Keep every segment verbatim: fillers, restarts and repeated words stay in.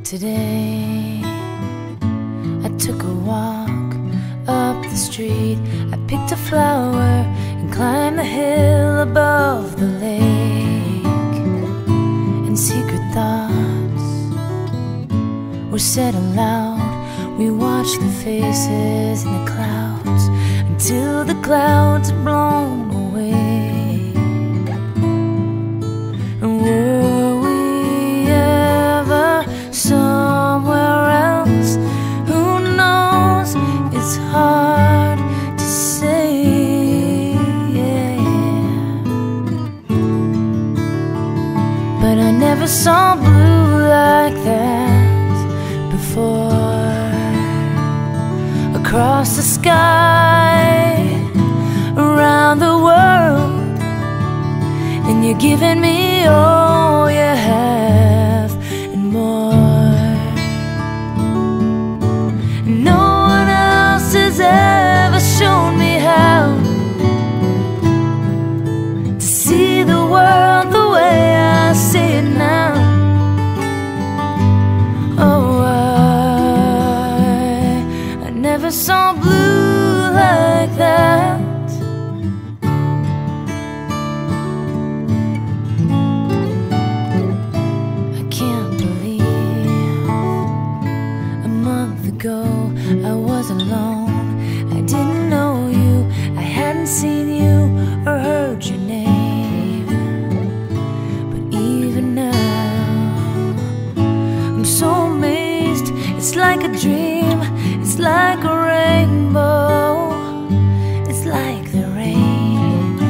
Today I took a walk up the street. I picked a flower and climbed the hill above the lake. And secret thoughts were said aloud. We watched the faces in the clouds until the clouds had blown away. And were we ever somewhere else? Who knows? It's hard to say, yeah. But I never saw blue like that before. Across the sky, around the world, and you're giving me all you have and more. No one else has ever shown me how to see the world the way I see it now. Oh, I, I never saw blue like that. Ago, I was alone. I didn't know you, I hadn't seen you or heard your name. But even now, I'm so amazed. It's like a dream, it's like a rainbow, it's like the rain.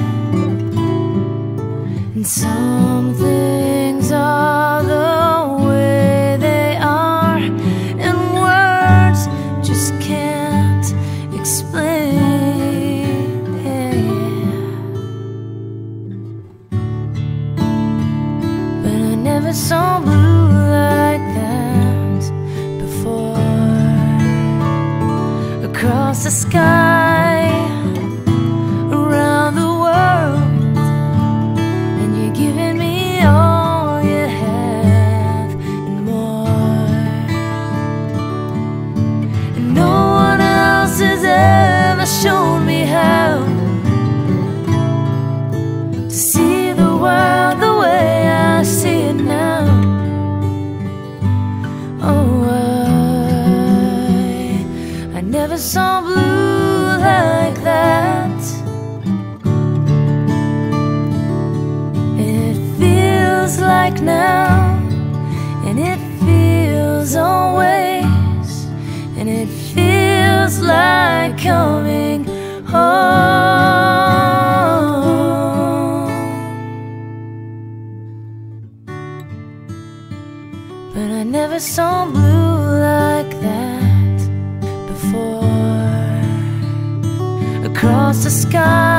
And some things are the way they are, and just can't explain, yeah. But I never saw blue like that before. Across the sky, around the world, and you're giving me all you have and more. No one else has ever shown me how to see the world the way I see it now. Oh, I, I never saw blue like that. It feels like now, and it feels always, and it feels like coming home. But I never saw blue like that before. Across the sky,